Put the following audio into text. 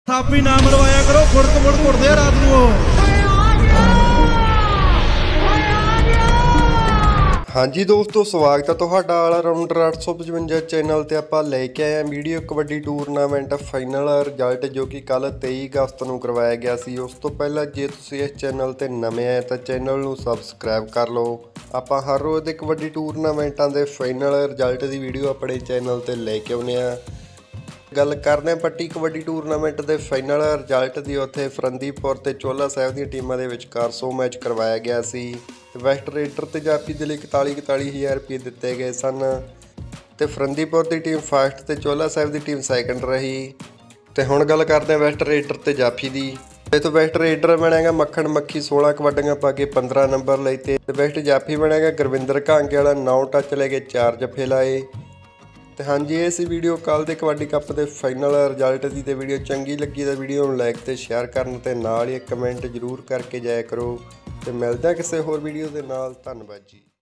ਥਾਪੀ ਨਾ ਮਰਵਾਇਆ ਕਰੋ, ਫੁੜਕ ਮੁੜ ਘੁੱਟਦੇ ਆ ਰਾਤ ਨੂੰ। ਹਾਂਜੀ ਦੋਸਤੋ, ਸਵਾਗਤ ਹੈ ਤੁਹਾਡਾ ਆਲ ਰਾਊਂਡਰ 855 ਚੈਨਲ ਤੇ। ਆਪਾਂ ਲੈ ਕੇ ਆਏ ਹਾਂ video kabaddi tournament final result, ਜੋ ਕਿ ਕੱਲ 23 ਅਗਸਤ ਨੂੰ ਕਰਵਾਇਆ ਗਿਆ ਸੀ। ਉਸ ਤੋਂ ਪਹਿਲਾਂ ਜੇ ਤੁਸੀਂ ਇਸ ਚੈਨਲ ਤੇ ਨਵੇਂ ਆਏ ਤਾਂ ਚੈਨਲ ਨੂੰ ਸਬਸਕ੍ਰਾਈਬ ਕਰ ਲਓ। ਆਪਾਂ ਹਰ ਰੋਜ਼ ਦੇ ਕਬੱਡੀ ਟੂਰਨਾਮੈਂਟਾਂ ਦੇ ਫਾਈਨਲ ਰਿਜ਼ਲਟ ਦੀ ਵੀਡੀਓ ਆਪਣੇ ਚੈਨਲ ਤੇ ਲੈ ਕੇ ਆਉਂਦੇ ਹਾਂ। ਗੱਲ ਕਰਦੇ ਹਾਂ ਪੱਟੀ ਕਬੱਡੀ ਟੂਰਨਾਮੈਂਟ ਦੇ ਫਾਈਨਲ ਰਿਜ਼ਲਟ ਦੀ। ਉੱਥੇ ਫਰੰਦੀਪੁਰ ਤੇ ਚੋਹਲਾ ਸਾਹਿਬ ਦੀਆਂ ਟੀਮਾਂ ਦੇ ਵਿਚਕਾਰ 100 ਮੈਚ ਕਰਵਾਇਆ ਗਿਆ ਸੀ। ਵੈਸਟ ਰੇਡਰ ਤੇ ਜਾਪੀ ਦੇ ਲਈ 41,000 ਰੁਪਏ ਦਿੱਤੇ ਗਏ ਸਨ ਤੇ ਫਰੰਦੀਪੁਰ ਦੀ ਟੀਮ ਫਸਟ ਤੇ ਚੋਹਲਾ ਸਾਹਿਬ ਦੀ ਟੀਮ ਸੈਕੰਡ ਰਹੀ। ਤੇ ਹੁਣ ਗੱਲ ਕਰਦੇ ਹਾਂ ਵੈਸਟ ਰੇਡਰ ਤੇ ਜਾਫੀ ਦੀ। ਤੇ ਵੈਸਟ ਰੇਡਰ ਬਣੇਗਾ ਮੱਖਣ ਮੱਖੀ 16 ਕਬੱਡੀਆਂ ਪਾ ਕੇ 15 ਨੰਬਰ ਲਏ ਤੇ ਵੈਸਟ ਜਾਫੀ ਬਣੇਗਾ ਗੁਰਵਿੰਦਰ ਘਾਂਗੇ ਵਾਲਾ 9 ਟੱਚ ਲੈ ਕੇ 4 ਜੱਫੇ ਲਾਏ। ਤੇ ਹਾਂਜੀ, ਇਹ ਸੀ ਵੀਡੀਓ ਕੱਲ੍ਹ ਦੇ ਕਬੱਡੀ ਕੱਪ ਦੇ ਫਾਈਨਲ ਰਿਜ਼ਲਟ ਦੀ। ਤੇ ਵੀਡੀਓ ਚੰਗੀ ਲੱਗੀ ਤਾਂ ਵੀਡੀਓ ਨੂੰ ਲਾਈਕ ਤੇ ਸ਼ੇਅਰ ਕਰਨ ਤੇ ਨਾਲ ਹੀ ਇੱਕ ਕਮੈਂਟ ਜ਼ਰੂਰ ਕਰਕੇ ਜਾਇਆ ਕਰੋ। ਤੇ ਮਿਲਦੇ ਹਾਂ ਕਿਸੇ ਹੋਰ ਵੀਡੀਓ ਦੇ ਨਾਲ। ਧੰਨਵਾਦ ਜੀ।